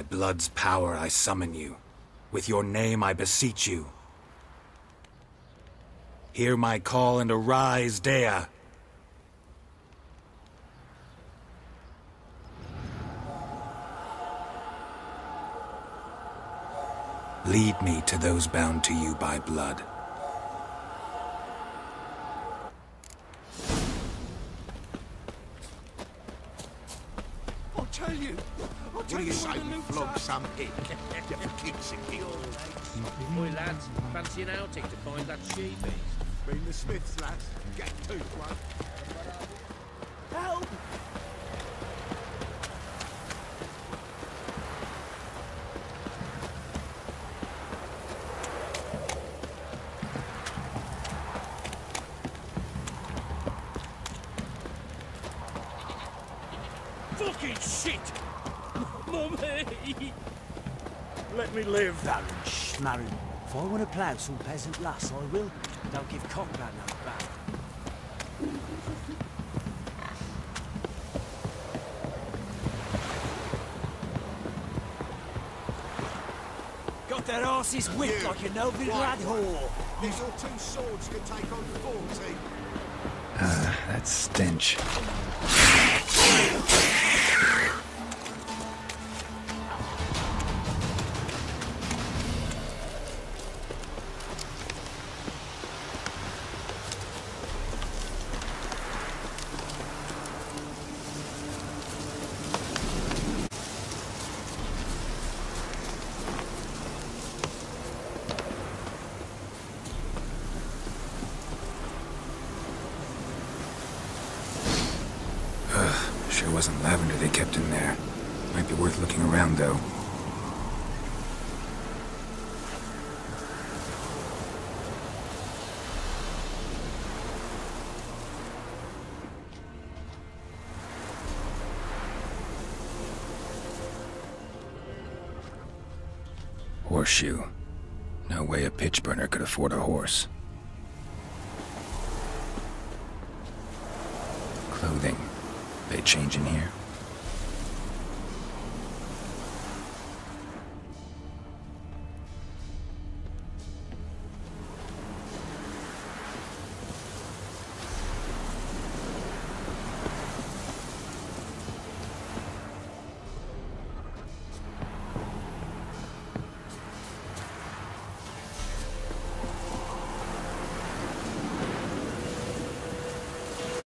By blood's power I summon you. With your name I beseech you. Hear my call and arise, Dea! Lead me to those bound to you by blood. I'll tell you. What do you say we flog some pig? Get for kicks and giggles. Oi lads, fancy an outing to find that she-beast? Bring the Smiths, lads. Get tooth one. Help! Fucking shit! Mummy! Let me live, Baron Schmarron. If I want to plough some peasant lass, I will. Don't give cock that no back. Got their asses whipped like a no-bid lad whore. These your two swords can take on 40. That stench. Sure wasn't lavender they kept in there. Might be worth looking around, though. Horseshoe. No way a pitch burner could afford a horse. Clothing. They change in here?